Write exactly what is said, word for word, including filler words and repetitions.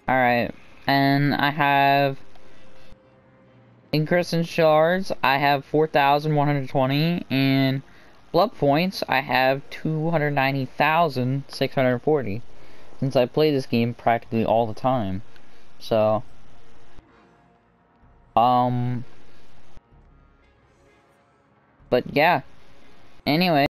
Alright, and I have in Crimson Shards, I have four thousand one hundred twenty, and Blood Points, I have two hundred ninety thousand six hundred forty, since I play this game practically all the time. So, um, but yeah, anyway.